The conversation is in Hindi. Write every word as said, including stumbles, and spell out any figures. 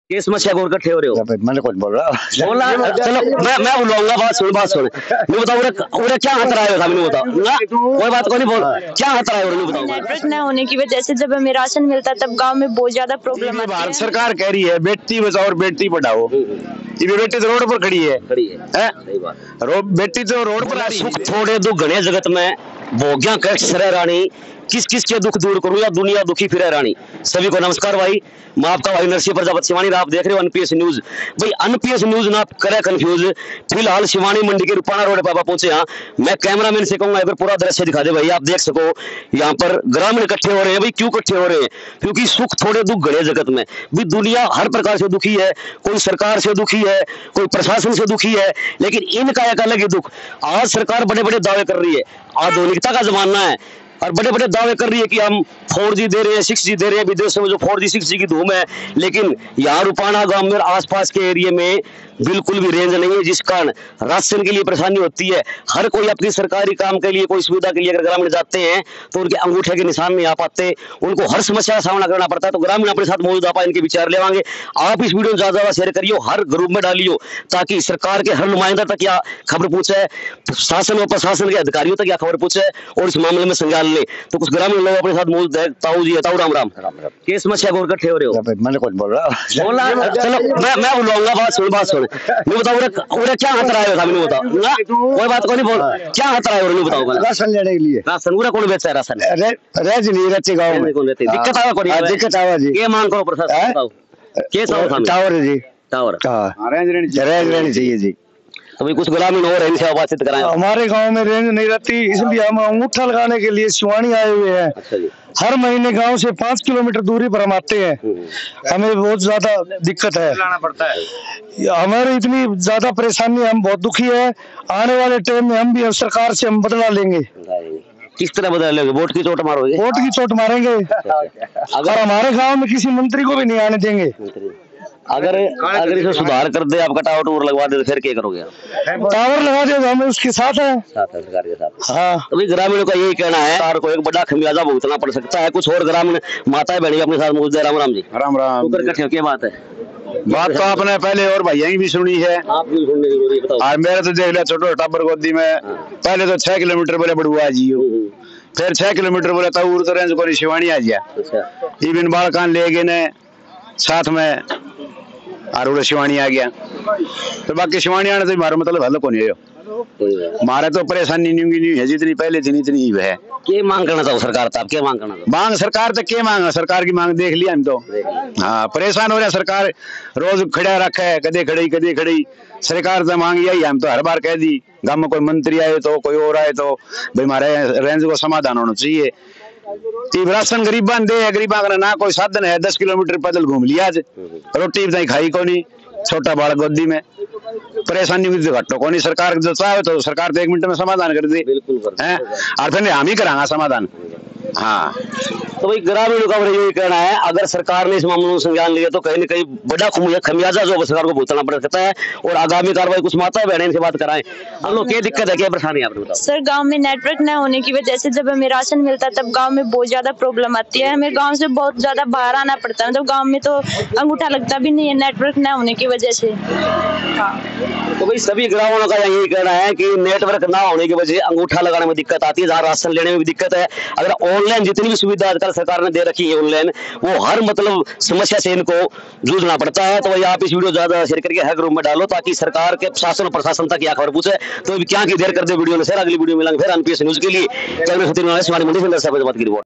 ये समस्या को इकट्ठे हो रहे हो? मैंने कुछ बोल रहा बोला चलो मैं मैं बुलाऊंगा, बात सुन बात सुन मैं बताऊं उन्हें क्या खतरा है, था मैंने बताओ ना कोई बात को नहीं बोल क्या खतरा है उन्हें बताओ। नेटवर्क न होने की वजह से जब हमें राशन मिलता तब गांव में बहुत ज्यादा प्रॉब्लम आती है। भारत सरकार कह रही है बेटी बचाओ और बेटी पढ़ाओ, ये बेटी तो रोड पर खड़ी है खड़ी है, है? सही बात। रो, बेटी तो रोड पर सुख थोड़े दुख घने जगत में भोग्या कष्ट सरे रानी, किस किस के दुख दूर करूं या दुनिया दुखी फिरे रानी। सभी को नमस्कार भाई, मैं आपका भाई नरसिंह प्रजापति शिवानी, आप देख रहे हो एनपीएस न्यूज। भाई एनपीएस न्यूज ना करे कंफ्यूज, फिलहाल शिवानी मंडी के रुपाना रोड पर पहुंचे यहाँ। मैं कैमरामैन से कहूंगा अगर पूरा दृश्य दिखा दे भाई, आप देख सको यहाँ पर ग्रामीण इकट्ठे हो रहे हैं। भाई क्यों इकट्ठे हो रहे हैं? क्योंकि सुख थोड़े दुख घड़े जगत में। भाई दुनिया हर प्रकार से दुखी है, कोई सरकार से दुखी है, कोई प्रशासन से दुखी है, लेकिन इनका एक अलग ही दुख। आज सरकार बड़े बड़े दावे कर रही है, आधुनिकता का जमाना है और बड़े बड़े दावे कर रही है कि हम फोर जी दे रहे हैं, सिक्स जी दे रहे हैं। विदेशों में जो फोर जी सिक्स जी की धूम है, लेकिन यहाँ रुपाना गांव में आसपास के एरिया में बिल्कुल भी रेंज नहीं है, जिस कारण राशन के लिए परेशानी होती है। हर कोई अपनी सरकारी काम के लिए, कोई सुविधा के लिए अगर ग्रामीण जाते हैं तो उनके अंगूठे के निशान नहीं आ पाते, उनको हर समस्या का सामना करना पड़ता है। तो ग्रामीण अपने साथ मौजूद आप इनके विचार लेवांगे। आप इस वीडियो में ज्यादा ज्यादा शेयर करियो, हर ग्रुप में डालियो, ताकि सरकार के हर नुमाइंदा तक या खबर पूछे, शासन और प्रशासन के अधिकारियों तक या खबर पूछे और इस मामले में संज्ञान ले। तो कुछ ग्रामीण लोग अपने साथ मौजूद है। ताऊ जी है, ताऊ राम राम, किस समस्या को इकट्ठे हो रहे हो? मैंने कुछ बोल रहा बोला चलो मैं मैं बुलाऊंगा, बात सुन बात सुन मैं बताऊं उन्हें क्या खतरा है, था मैंने बताओ ना कोई बात को नहीं बोल क्या खतरा है उन्हें बताओ। राशन लेने के लिए राशन पूरा कौन बेचता है? राशन रेज नहीं रहते गाँव में, दिक्कत आवा कोई दिक्कत आवा जी। ये मांग करो प्रशासन बताओ के टावर जी, टावर रेंज रहनी चाहिए जी। तो भाई कुछ ग्रामीण और इनसे बातचीत कराएं। हमारे गांव में रेंज नहीं रहती, इसलिए हम अंगूठा लगाने के लिए शिवानी आए हुए हैं। अच्छा जी। हर महीने गांव से पाँच किलोमीटर दूरी पर हम आते हैं, हमें बहुत ज्यादा दिक्कत है, लाना पड़ता है। हमारी इतनी ज्यादा परेशानी, हम बहुत दुखी है। आने वाले टाइम में हम भी सरकार से हम बदला लेंगे। किस तरह बदल लेंगे? वोट की चोट मारोगे? वोट की चोट मारेंगे, अगर हमारे गाँव में किसी मंत्री को भी नहीं आने देंगे। अगर अगर इसे सुधार कर दे, आपका टावर टूर लगवा दे, तो फिर क्या करोगे? टावर लगा दे, हम उसके साथ हैं, साथ है सरकार के साथ। हाँ। तो भाई ग्रामीणों का यही कहना है, सरकार को एक बड़ा खमियाजा भुगतना पड़ सकता है। कुछ और ग्रामीण माताएं बहनें अपने साथ मौजूद है। राम राम जी। राम राम। क्या बात है? बात तो आपने पहले और भैया की भी सुनी है, आप भी सुनने की जरूरी बताओ। और मेरे तो देख लिया छोटे टाबर गोदी में, पहले तो छह किलोमीटर बोले बड़ुआ जी, फिर छह किलोमीटर बोले तब तो रेंज को शिवानी आ गया, इवन बालकान ले गए ने साथ में और शिवानी आ गया। तो बाकी शिवानी आने तो मारो मतलब हल को नहीं है, मारे तो परेशानी नहीं है जितनी पहले थी इतनी ही है। क्या मांग करना चाहो सरकार तक? क्या मांग करना? मांग सरकार तक क्या मांग, सरकार की मांग देख लिया हम तो। हाँ परेशान हो रहा सरकार, रोज खड़ा रखा है, कदे खड़ी कदे खड़ी। सरकार से मांग यही हम तो हर बार कह दी, गाँव में कोई मंत्री आए तो कोई और आए तो भाई हमारे रेंज को समाधान होना चाहिए। राशन गरीबा दे, गरीबा का ना कोई साधन है, दस किलोमीटर पैदल घूम लिया, आज रोटी बताई खाई को नहीं, छोटा बालक गोदी में, परेशानी हुई घटो को नहीं। सरकार जो चाहे तो सरकार तो एक मिनट में समाधान कर दे, बिल्कुल है, और फिर हम ही करांगा समाधान। हाँ तो भाई ग्रामीणों का यही कहना है, अगर सरकार ने इस मामले में संज्ञान लिया तो कहीं न कहीं बड़ा खमियाजा जो सरकार को भुगतना पड़ सकता है और आगामी कार्रवाई कुछ माता बहने से बात कराएं। हम लोग क्या दिक्कत है, क्या परेशानी है आपने बताओ? सर गांव में नेटवर्क न होने की वजह से जब हमें राशन मिलता है तब गांव में बहुत ज्यादा प्रॉब्लम आती है। हमें गांव से बहुत ज्यादा बाहर आना पड़ता है, मतलब गाँव में तो अंगूठा लगता भी नहीं है नेटवर्क न होने की वजह से। तो भाई सभी ग्रामीणों का यही कहना है कि नेटवर्क ना होने की वजह से अंगूठा लगाने में दिक्कत आती है, जहाँ राशन लेने में भी दिक्कत है। अगर ऑनलाइन जितनी भी सुविधा आजकल सरकार ने दे रखी है ऑनलाइन, वो हर मतलब समस्या से इनको जूझना पड़ता है। तो भाई आप इस वीडियो ज्यादा शेयर करके हर ग्रुप में डालो, ताकि सरकार के शासन और प्रशासन तक यह खबर पूछे। तो क्या की देर कर दे वीडियो में शेयर, अगली वीडियो मिलेंगे फिर एनपीएस न्यूज के लिए।